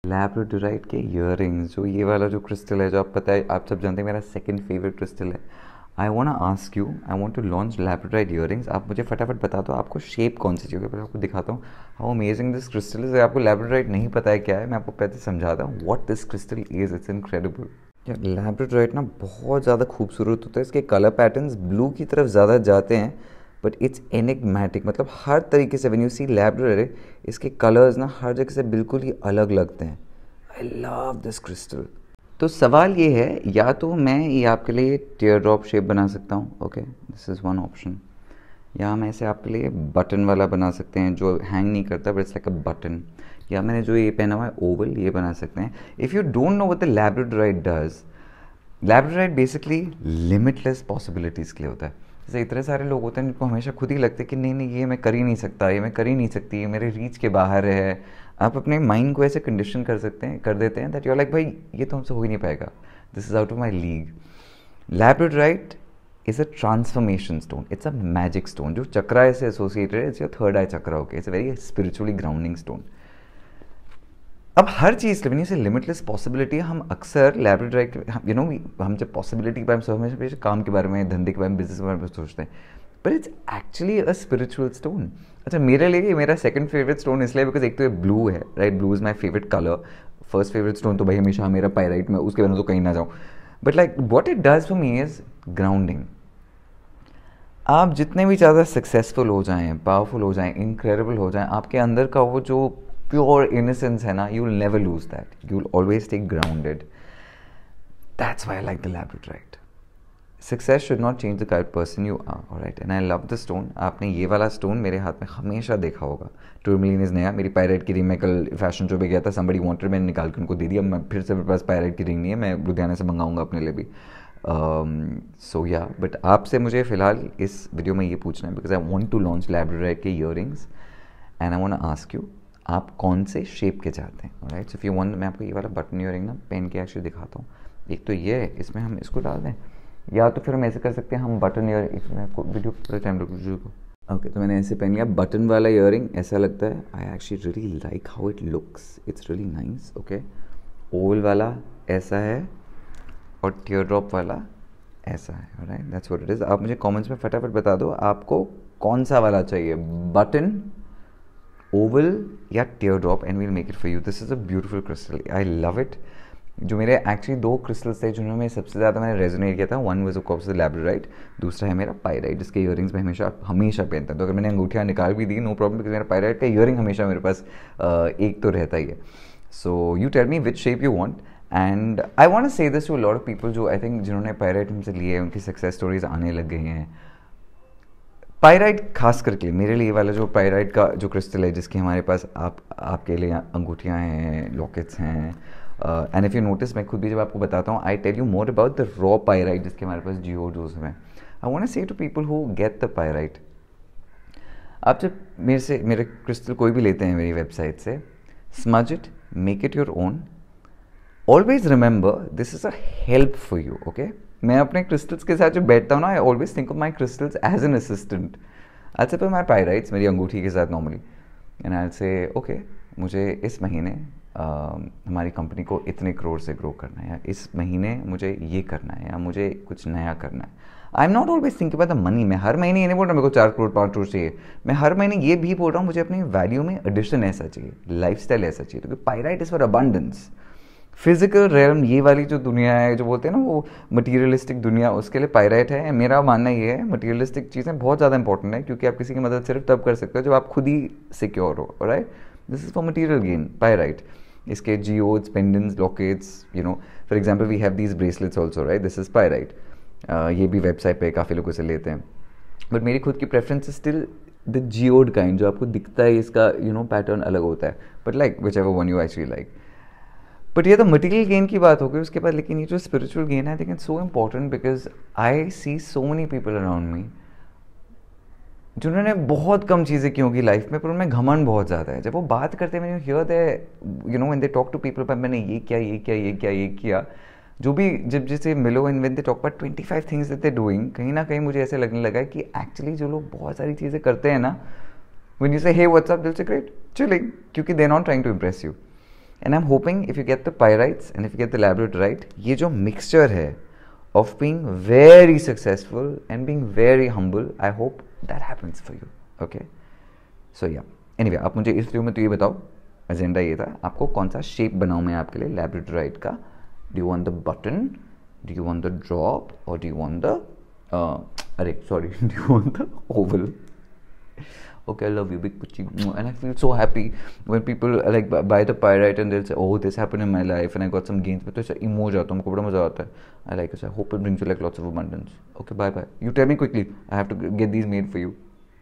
Labradorite के earrings, जो ये वाला जो क्रिस्टल है, जो आप पता है, आप सब जानते हैं मेरा सेकंड फेवरेट क्रिस्टल है। I want to ask you, I want to launch labradorite earrings. आप मुझे फटाफट बता दो आपको शेप कौन सी चाहिए, पहले आपको दिखाता हूँ how amazing this crystal is. आपको लैब्राडोराइट नहीं पता है क्या है, मैं आपको पहले समझाता हूँ what this crystal is. It's incredible. यार लैब्राडोराइट ना बहुत ज़्यादा खूबसूरत होता है, इसके कलर पैटर्न्स ब्लू की तरफ ज़्यादा जाते हैं, बट इट्स एनिग्मेटिक। मतलब हर तरीके से व्हेन यू सी लैब्राडोराइट, इसके कलर्स ना हर जगह से बिल्कुल ही अलग लगते हैं। I love this crystal. तो सवाल ये है, या तो मैं ये आपके लिए टीयर ड्रॉप शेप बना सकता हूँ, okay this is one option, या मैं इसे आपके लिए बटन वाला बना सकते हैं जो हैंग नहीं करता but it's like a button, या मैंने जो ये पहना हुआ है ओवल, ये बना सकते हैं। If you don't know what the labradorite does, labradorite basically limitless possibilities के लिए होता है। जैसे इतने सारे लोग होते हैं जिनको हमेशा खुद ही लगता है कि नहीं नहीं ये मैं कर ही नहीं सकता, ये मैं कर ही नहीं सकती, ये मेरे रीच के बाहर है। आप अपने माइंड को ऐसे कंडीशन कर सकते हैं, कर देते हैं दैट यू आर लाइक भाई ये तो हमसे हो ही नहीं पाएगा, this is out of my league. Labradorite is a transformation stone, it's a magic stone. जो चक्रा से एसोसिएटेड है, it's your third eye chakra, okay, it's a very spiritually grounding stone. अब हर चीज़ लेवनी से लिमिटलेस पॉसिबिलिटी है। हम अक्सर लैब्राडोराइट यू नो हम जब पॉसिबिलिटी के बारे में हमेशा काम के बारे में, धंधे के बारे में, बिजनेस के बारे में सोचते हैं, but it's actually a spiritual stone. अच्छा मेरे लिए ये मेरा सेकंड फेवरेट स्टोन इसलिए बिकॉज एक तो ये ब्लू है, right, blue is my favourite colour. First favourite stone तो भाई हमेशा मेरा पायराइट में, उसके बिना तो कहीं ना जाऊँ। But like what it does for me is grounding. आप जितने भी ज़्यादा सक्सेसफुल हो जाएं, पावरफुल हो जाएं, इनक्रेडिबल हो जाएं, आपके अंदर का वो जो प्योर इनोसेंस है ना, you will never lose that, you will always stay grounded. That's why I like the labradorite. Success should not change the kind person you are, alright, and I love the stone. आपने ये वाला stone मेरे हाथ में हमेशा देखा होगा। Tourmaline is नया, मेरी पायराइट की रिंग मैं कल फैशन शो पे गया था, समबडी वांटेड, मैंने निकाल के उनको दे दिया। मैं फिर से, मेरे पास पायराइट की रिंग नहीं है, मैं लुधियाना से मंगाऊंगा अपने लिए भी। सो या बट आपसे मुझे फ़िलहाल इस वीडियो में ये पूछना है because I want to launch labradorite के earrings and I want to ask you आप कौन से शेप के चाहते हैं, right. So if you want, मैं आपको ये वाला बटन ईयरिंग ना पहन के एक्चुअली दिखाता हूँ। एक तो ये है, इसमें हम इसको डाल दें, या तो फिर हम ऐसे कर सकते हैं, हम बटन ईयरिंग, इसमें आपको वीडियो पूरा टाइम रुक। ओके तो मैंने ऐसे पहन लिया बटन वाला ईयरिंग, ऐसा लगता है। I actually really like how it looks, it's really nice, okay. Oval वाला ऐसा है और टीयर ड्रॉप वाला ऐसा है, right, that's what it is. आप मुझे कमेंट्स में फटाफट बता दो आपको कौन सा वाला चाहिए, बटन, ओवल या tear drop, and we'll make it for you. This is a beautiful crystal, I love it. जो मेरे एक्चुअली दो क्रिस्टल्स थे जिन्होंने सबसे ज़्यादा मैंने रेजोनेट किया था, one was of course the labradorite, दूसरा है मेरा पायराइट, जिसके ईयरिंग्स मैं हमेशा हमेशा पहनता हूँ। तो अगर मैंने अंगूठियाँ निकाल भी दी नो प्रॉब्लम, बिकॉज मेरा पायराइट का ईयरिंग हमेशा मेरे पास एक तो रहता ही है। So you tell me which shape you want, and I want to say this to a lot of people जो आई थिंक जिन्होंने पायराइट हमसे लिए हैं, उनकी सक्सेस स्टोरीज आने लग गई हैं। पायराइट खास करके मेरे लिए वाला जो पायराइट का जो क्रिस्टल है, जिसकी हमारे पास आपके लिए अंगूठियाँ हैं, लॉकेट्स हैं, एंड इफ़ यू नोटिस, मैं खुद भी जब आपको बताता हूँ, I tell you more about the raw pyrite जिसके हमारे पास जियोडोज में। I want to say to people who get the pyrite, आप जब मेरे क्रिस्टल कोई भी लेते हैं मेरी वेबसाइट से, smudge it, make it your own, always remember this is a help for you, okay. मैं अपने क्रिस्टल्स के साथ जो बैठता हूँ ना, I always think of my crystals as an assistant. I say पर माई पायराइट्स मेरी अंगूठी के साथ नॉर्मली, एंड आई से ओके मुझे इस महीने हमारी कंपनी को इतने करोड़ से ग्रो करना है, या इस महीने मुझे ये करना है, या मुझे कुछ नया करना है। I am not always think about the money. मैं हर महीने ये नहीं बोल रहा मेरे को 4 करोड़ 5 करोड़ चाहिए, मैं हर महीने ये भी बोल रहा हूँ मुझे अपनी वैल्यू में एडिशन ऐसा चाहिए, लाइफ स्टाइल ऐसा चाहिए। क्योंकि pyrite is for abundance. Physical realm, ये वाली जो दुनिया है, जो बोलते हैं ना वो मटीरियलिस्टिक दुनिया, उसके लिए पायराइट है। मेरा मानना ये है मटीरियलिस्टिक चीज़ें बहुत ज़्यादा इंपॉर्टेंट है, क्योंकि आप किसी की मदद सिर्फ तब कर सकते हो जब आप खुद ही सिक्योर हो, right. This is for material gain, pyrite. इसके geodes, pendants, lockets, you know, for example we have these bracelets also, right, this is pyrite. ये भी वेबसाइट पे काफ़ी लोग इसे लेते हैं, बट मेरी खुद की preference still the geode kind, जो आपको दिखता है, इसका यू नो पैटर्न अलग होता है, but like whichever one you actually like. But ये तो मटेरियल गेन की बात हो गई उसके बाद, लेकिन ये जो स्पिरिचुअल गेन है, I think it's so important because I see so many people around me जिन्होंने बहुत कम चीज़ें की होंगी लाइफ में, पर उनमें घमंड बहुत ज़्यादा है। जब वो बात करते हैं, मैंने hear they you know when they talk to people, पर मैंने ये किया, ये किया, ये किया, ये किया, जो भी जब जिसे मिलो, and when they talk about 25 things that they doing, कहीं ना कहीं मुझे ऐसे लगने लगा है कि एक्चुअली जो लोग बहुत सारी चीज़ें करते हैं ना, व्हेन यू से हे व्हाट्स अप, दिल से ग्रेट चिलिंग, क्योंकि they are not trying to impress you. And I am hoping if you get the pyrites and if you get the labradorite, ये जो मिक्सचर है of being very successful and being very humble, I hope that happens for you. Okay, so yeah, anyway, आप मुझे इस video में तो ये बताओ, एजेंडा ये था, आपको कौन सा शेप बनाऊँ मैं आपके लिए लैब्राडोराइट का. Do you want the button, do you want the drop, और डू यू वांट द अरे sorry, do you want the oval? Okay, I love you, big puchi, and I feel so happy when people like buy the pyrite and they'll say, oh, this happened in my life and I got some gains. But तो emoji आता है, हमको बड़ा मजा आता है. I like it. I hope it brings you like lots of abundance. Okay, bye bye. You tell me quickly. I have to get these made for you.